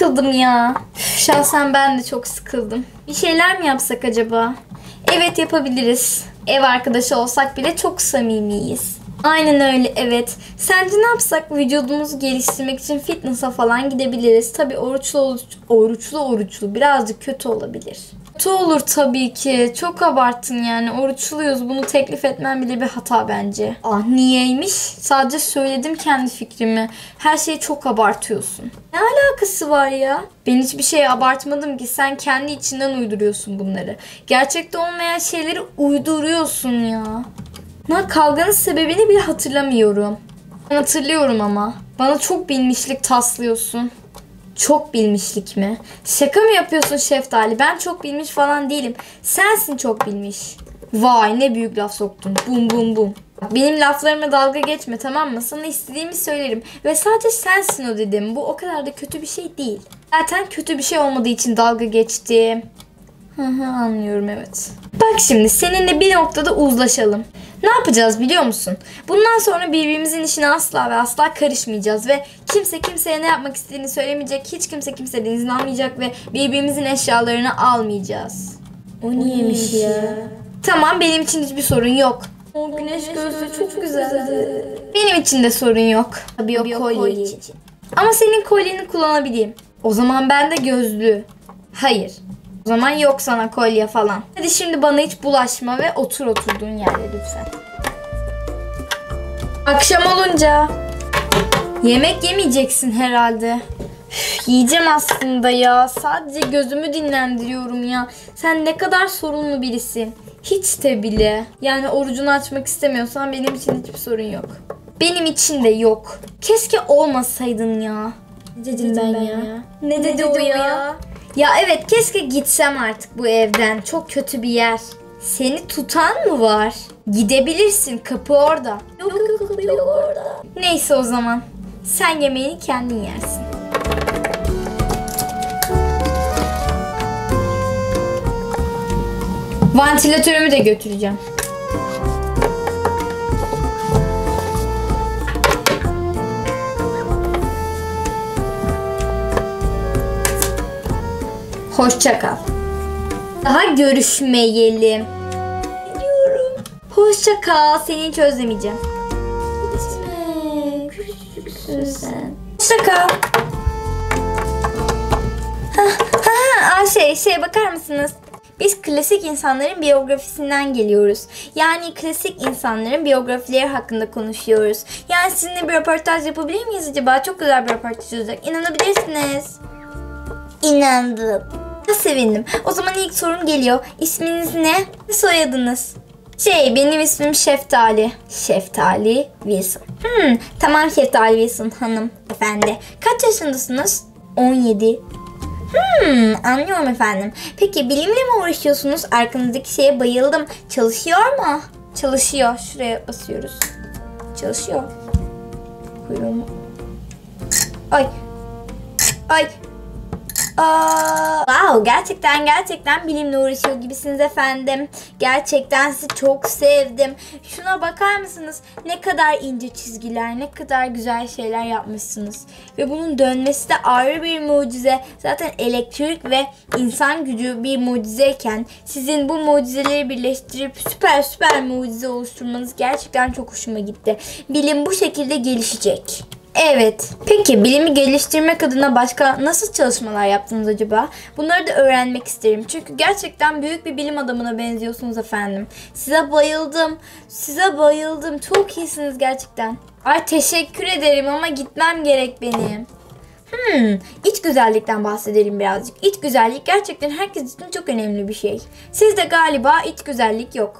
sıkıldım ya. Şahsen ben de çok sıkıldım. Bir şeyler mi yapsak acaba? Evet, yapabiliriz. Ev arkadaşı olsak bile çok samimiyiz. Aynen öyle, evet. Sence ne yapsak? Vücudumuzu geliştirmek için fitness'a falan gidebiliriz. Tabii oruçlu birazcık kötü olabilir. Kötü olur tabii ki. Çok abarttın yani. Oruçluyuz. Bunu teklif etmem bile bir hata bence. Ah, niyeymiş? Sadece söyledim kendi fikrimi. Her şeyi çok abartıyorsun. Ne alakası var ya? Ben hiçbir şey abartmadım ki. Sen kendi içinden uyduruyorsun bunları. Gerçekte olmayan şeyleri uyduruyorsun ya. Kavganın sebebini bile hatırlamıyorum. Ben hatırlıyorum ama. Bana çok bilmişlik taslıyorsun. Çok bilmişlik mi? Şaka mı yapıyorsun Şeftali? Ben çok bilmiş falan değilim. Sensin çok bilmiş. Vay, ne büyük laf soktun. Bum bum bum. Benim laflarıma dalga geçme, tamam mı? Sana istediğimi söylerim. Ve sadece sensin o dedim. Bu o kadar da kötü bir şey değil. Zaten kötü bir şey olmadığı için dalga geçtim. Anlıyorum, evet. Bak şimdi seninle bir noktada uzlaşalım. Ne yapacağız biliyor musun? Bundan sonra birbirimizin işine asla ve asla karışmayacağız ve kimse kimseye ne yapmak istediğini söylemeyecek, hiç kimse kimseden izin almayacak ve birbirimizin eşyalarını almayacağız. O niyeymiş ya? Tamam, benim için hiçbir sorun yok. O güneş gözlüğü çok güzeldi. Benim için de sorun yok. Tabii o kolye için. Ama senin kolyeni kullanabileyim. O zaman ben de gözlüğü. Hayır. O zaman yok sana kolye falan. Hadi şimdi bana hiç bulaşma ve otur oturduğun yerde lütfen. Akşam olunca yemek yemeyeceksin herhalde. Yiyeceğim aslında ya. Sadece gözümü dinlendiriyorum ya. Sen ne kadar sorunlu birisin. Hiç de bile. Yani orucunu açmak istemiyorsan benim için hiçbir sorun yok. Benim için de yok. Keşke olmasaydın ya. Ne dedim ben ya? Ne dedi o ya? Ya evet, keşke gitsem artık bu evden. Çok kötü bir yer. Seni tutan mı var? Gidebilirsin, kapı orada. Yok kapı yok orada. Neyse o zaman. Sen yemeğini kendin yersin. Vantilatörümü de götüreceğim. Hoşça kal. Daha görüşmeyelim. Biliyorum. Hoşça kal. Seni hiç özlemeyeceğim. Gitme. Küçüksün sen. Hoşça kal. Şeye bakar mısınız? Biz klasik insanların biyografisinden geliyoruz. Yani klasik insanların biyografileri hakkında konuşuyoruz. Yani sizinle bir röportaj yapabilir miyiz acaba? Çok güzel bir röportaj olacak. İnanabilirsiniz. İnandım. Sevindim. O zaman ilk sorum geliyor. İsminiz ne? Soyadınız? Benim ismim Şeftali. Şeftali Wilson. Tamam Şeftali Wilson hanım efendi. Kaç yaşındasınız? 17. Anlıyorum efendim. Peki bilimle mi uğraşıyorsunuz? Arkanızdaki şeye bayıldım. Çalışıyor mu? Çalışıyor. Şuraya basıyoruz. Çalışıyor. Kuyruğumu. Ay. Wow, gerçekten bilimle uğraşıyor gibisiniz efendim. Gerçekten sizi çok sevdim. Şuna bakar mısınız? Ne kadar ince çizgiler, ne kadar güzel şeyler yapmışsınız. Ve bunun dönmesi de ayrı bir mucize. Zaten elektrik ve insan gücü bir mucizeyken sizin bu mucizeleri birleştirip süper mucize oluşturmanız gerçekten çok hoşuma gitti. Bilim bu şekilde gelişecek. Evet. Peki bilimi geliştirmek adına başka nasıl çalışmalar yaptınız acaba? Bunları da öğrenmek isterim. Çünkü gerçekten büyük bir bilim adamına benziyorsunuz efendim. Size bayıldım. Çok iyisiniz gerçekten. Ay teşekkür ederim ama gitmem gerek benim. İç güzellikten bahsedelim birazcık. İç güzellik gerçekten herkes için çok önemli bir şey. Sizde galiba iç güzellik yok.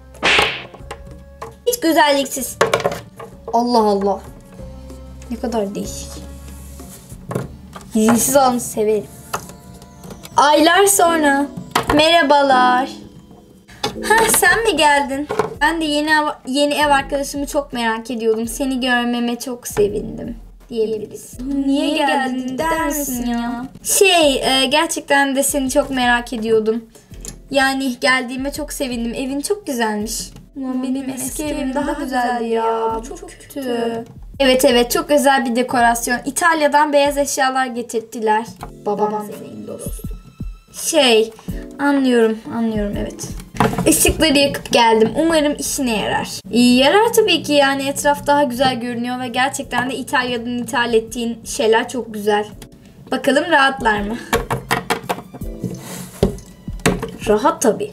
İç güzelliksiz. Allah Allah. Ne kadar değişik. İzinsiz alın severim. Aylar sonra. Merhabalar. Sen mi geldin? Ben de yeni ev arkadaşımı çok merak ediyordum. Seni görmeme çok sevindim diyebiliriz. Niye geldin der misin ya? Gerçekten de seni çok merak ediyordum. Yani geldiğime çok sevindim. Evin çok güzelmiş. Ama benim eski evim daha güzeldi ya. Bu çok kötü. Evet evet, çok özel bir dekorasyon. İtalya'dan beyaz eşyalar getirttiler. Babam senin dostun. Anlıyorum evet. Işıkları yakıp geldim. Umarım işine yarar. İyi yarar tabii ki, yani etraf daha güzel görünüyor ve gerçekten de İtalya'dan ithal ettiğin şeyler çok güzel. Bakalım rahatlar mı? Rahat tabii.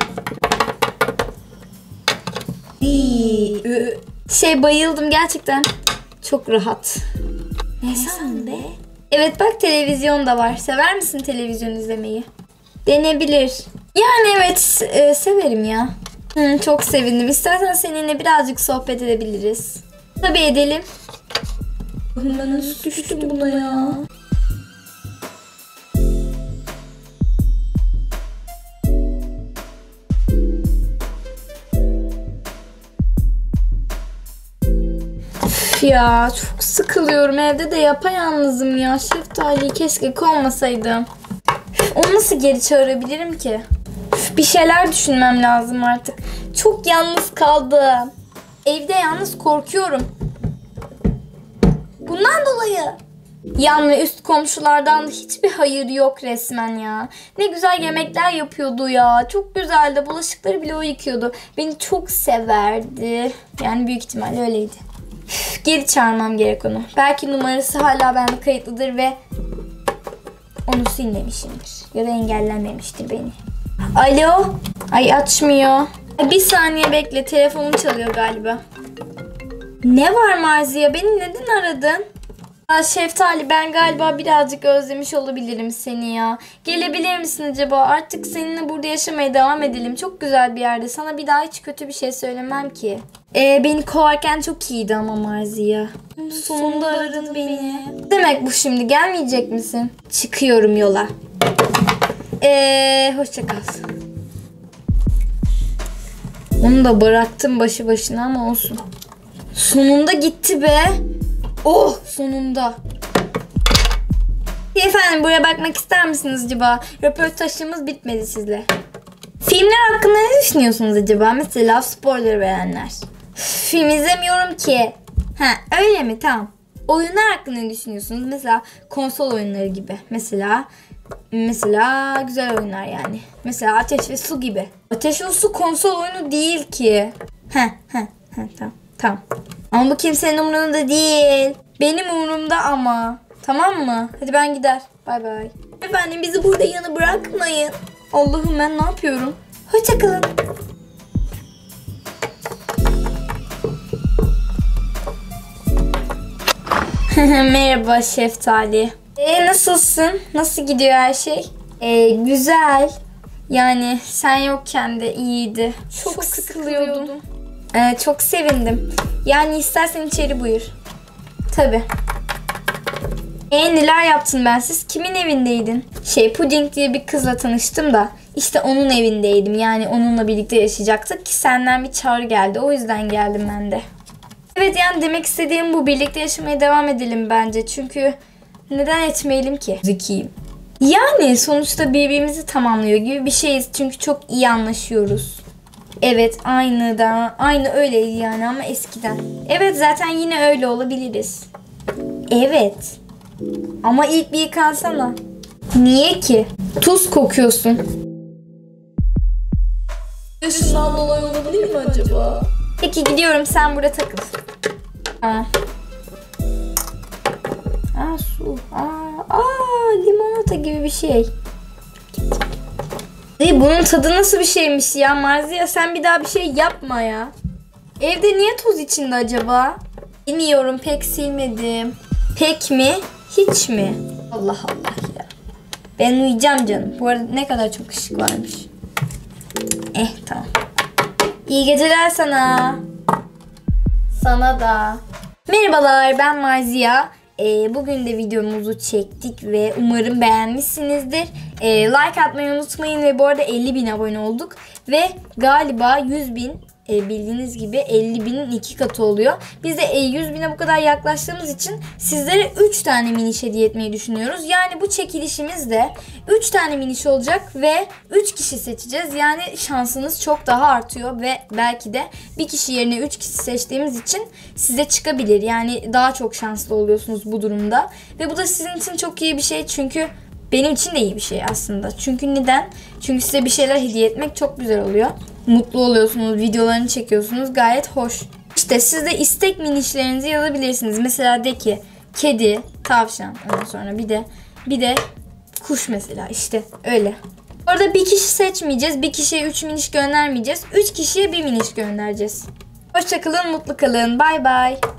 Bayıldım gerçekten. Çok rahat. Ne sandın be? Evet bak, televizyon da var. Sever misin televizyon izlemeyi? Denebilir. Yani evet, severim ya. Çok sevindim. İstersen seninle birazcık sohbet edebiliriz. Tabii edelim. Ben nasıl düştüm buna ya? Ya çok sıkılıyorum, evde de yapayalnızım ya. Şeftali keşke kovmasaydım. Onu nasıl geri çağırabilirim ki? Bir şeyler düşünmem lazım artık. Çok yalnız kaldım. Evde yalnız korkuyorum. Bundan dolayı. Yan ve üst komşulardan da hiçbir hayır yok resmen ya. Ne güzel yemekler yapıyordu ya. Çok güzeldi. Bulaşıkları bile o yıkıyordu. Beni çok severdi. Yani büyük ihtimalle öyleydi. Geri çağırmam gerek onu. Belki numarası hala bende kayıtlıdır ve onu silmemişimdir. Ya da engellenmemiştir beni. Alo? Ay açmıyor. Bir saniye bekle. Telefonum çalıyor galiba. Ne var Marziye? Beni neden aradın? Şeftali, ben galiba birazcık özlemiş olabilirim seni ya. Gelebilir misin acaba? Artık seninle burada yaşamaya devam edelim. Çok güzel bir yerde. Sana bir daha hiç kötü bir şey söylemem ki. Beni kovarken çok iyiydi ama Marziye. Sonunda aradın beni. Demek bu şimdi, gelmeyecek misin? Çıkıyorum yola. Hoşça kal. Onu da bıraktım başı başına ama olsun. Sonunda gitti be. Oh, sonunda. Efendim, buraya bakmak ister misiniz acaba? Röportajımız bitmedi sizle. Filmler hakkında ne düşünüyorsunuz acaba? Mesela spoiler verenler. Film izlemiyorum ki. Öyle mi? Tamam. Oyunlar hakkında ne düşünüyorsunuz? Mesela konsol oyunları gibi. Mesela güzel oyunlar yani. Mesela Ateş ve Su gibi. Ateş ve Su konsol oyunu değil ki. Tamam. Ama bu kimsenin umurunda değil. Benim umurumda ama. Tamam mı? Hadi ben gider. Bay bay. Efendim, bizi burada yana bırakmayın. Allah'ım, ben ne yapıyorum? Hoşçakalın. Merhaba Şeftali. Nasılsın? Nasıl gidiyor her şey? Güzel. Yani sen yokken de iyiydi. Çok sıkılıyordum. Çok sevindim. Yani istersen içeri buyur. Tabii. Neler yaptın bensiz? Kimin evindeydin? Puding diye bir kızla tanıştım da işte onun evindeydim. Yani onunla birlikte yaşayacaktık ki senden bir çağrı geldi. O yüzden geldim ben de. Evet, yani demek istediğim bu. Birlikte yaşamaya devam edelim bence. Çünkü neden etmeyelim ki? Zekiyim. Yani sonuçta birbirimizi tamamlıyor gibi bir şeyiz. Çünkü çok iyi anlaşıyoruz. Evet, aynı öyleydi yani ama eskiden. Evet, zaten yine öyle olabiliriz. Evet. Ama ilk bir yıkansana. Niye ki? Tuz kokuyorsun. Yaşından dolayı olabilir mi acaba? Peki gidiyorum, sen burada takıl. Su. Limonata gibi bir şey. Bunun tadı nasıl bir şeymiş ya Marziye, sen bir daha bir şey yapma ya. Evde niye toz içinde acaba? Bilmiyorum, pek silmedim. Pek mi? Hiç mi? Allah Allah ya. Ben uyuyacağım canım. Bu arada ne kadar çok ışık varmış. Tamam. İyi geceler sana. Sana da. Merhabalar, ben Marziye. Bugün de videomuzu çektik ve umarım beğenmişsinizdir. Like atmayı unutmayın ve bu arada 50.000 abone olduk. Ve galiba 100.000 bildiğiniz gibi 50.000'in 2 katı oluyor. Biz de 100.000'e bu kadar yaklaştığımız için sizlere 3 tane miniş hediye etmeyi düşünüyoruz. Yani bu çekilişimizde 3 tane miniş olacak ve 3 kişi seçeceğiz. Yani şansınız çok daha artıyor ve belki de bir kişi yerine 3 kişi seçtiğimiz için size çıkabilir. Yani daha çok şanslı oluyorsunuz bu durumda. Ve bu da sizin için çok iyi bir şey, çünkü benim için de iyi bir şey aslında. Çünkü neden? Çünkü size bir şeyler hediye etmek çok güzel oluyor. Mutlu oluyorsunuz, videolarını çekiyorsunuz. Gayet hoş. İşte siz de istek minişlerinizi yazabilirsiniz. Mesela de ki kedi, tavşan, ondan sonra bir de kuş mesela, işte öyle. Orada bir kişi seçmeyeceğiz. Bir kişiye 3 miniş göndermeyeceğiz. 3 kişiye 1 miniş göndereceğiz. Hoşça kalın, mutlu kalın. Bay bay.